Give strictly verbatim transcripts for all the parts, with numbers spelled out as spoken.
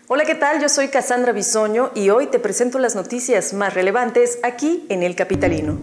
Hola, ¿qué tal? Yo soy Cassandra Bisoño y hoy te presento las noticias más relevantes aquí en El Capitalino.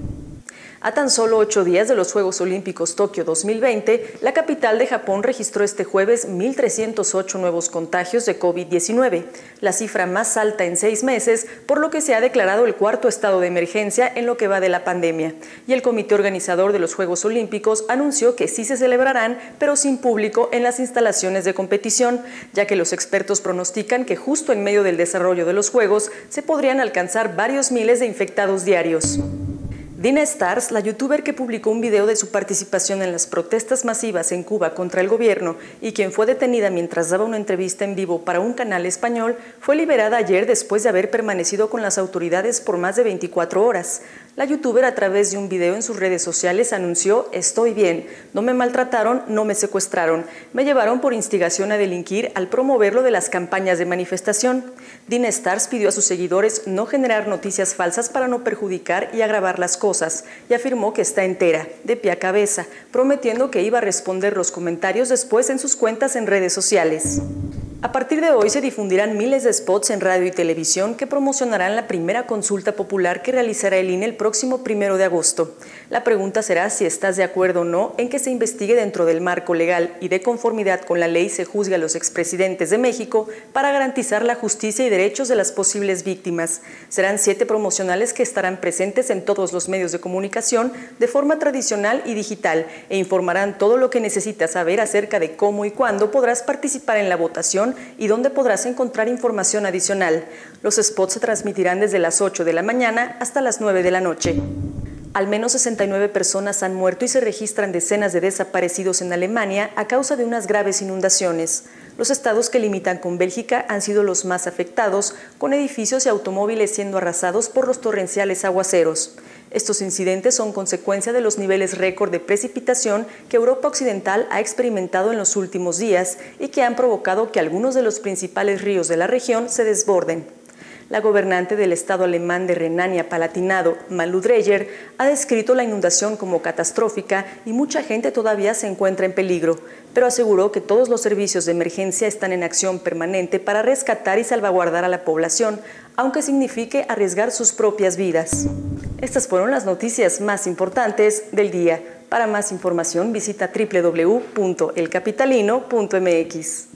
A tan solo ocho días de los Juegos Olímpicos Tokio dos mil veinte, la capital de Japón registró este jueves mil trescientos ocho nuevos contagios de COVID diecinueve, la cifra más alta en seis meses, por lo que se ha declarado el cuarto estado de emergencia en lo que va de la pandemia. Y el comité organizador de los Juegos Olímpicos anunció que sí se celebrarán, pero sin público en las instalaciones de competición, ya que los expertos pronostican que justo en medio del desarrollo de los Juegos se podrían alcanzar varios miles de infectados diarios. Dina Stars, la youtuber que publicó un video de su participación en las protestas masivas en Cuba contra el gobierno y quien fue detenida mientras daba una entrevista en vivo para un canal español, fue liberada ayer después de haber permanecido con las autoridades por más de veinticuatro horas. La youtuber, a través de un video en sus redes sociales, anunció: "Estoy bien, no me maltrataron, no me secuestraron, me llevaron por instigación a delinquir al promover lo de las campañas de manifestación". Dina Stars pidió a sus seguidores no generar noticias falsas para no perjudicar y agravar las cosas, y afirmó que está entera, de pie a cabeza, prometiendo que iba a responder los comentarios después en sus cuentas en redes sociales. A partir de hoy se difundirán miles de spots en radio y televisión que promocionarán la primera consulta popular que realizará el I N E el próximo primero de agosto. La pregunta será si estás de acuerdo o no en que se investigue dentro del marco legal y de conformidad con la ley se juzgue a los expresidentes de México para garantizar la justicia y derechos de las posibles víctimas. Serán siete promocionales que estarán presentes en todos los medios de comunicación de forma tradicional y digital e informarán todo lo que necesitas saber acerca de cómo y cuándo podrás participar en la votación y dónde podrás encontrar información adicional. Los spots se transmitirán desde las ocho de la mañana hasta las nueve de la noche. Al menos sesenta y nueve personas han muerto y se registran decenas de desaparecidos en Alemania a causa de unas graves inundaciones. Los estados que limitan con Bélgica han sido los más afectados, con edificios y automóviles siendo arrasados por los torrenciales aguaceros. Estos incidentes son consecuencia de los niveles récord de precipitación que Europa Occidental ha experimentado en los últimos días y que han provocado que algunos de los principales ríos de la región se desborden. La gobernante del estado alemán de Renania-Palatinado, Malu Dreyer, ha descrito la inundación como catastrófica y mucha gente todavía se encuentra en peligro, pero aseguró que todos los servicios de emergencia están en acción permanente para rescatar y salvaguardar a la población, aunque signifique arriesgar sus propias vidas. Estas fueron las noticias más importantes del día. Para más información visita doble u doble u doble u punto el capitalino punto m x.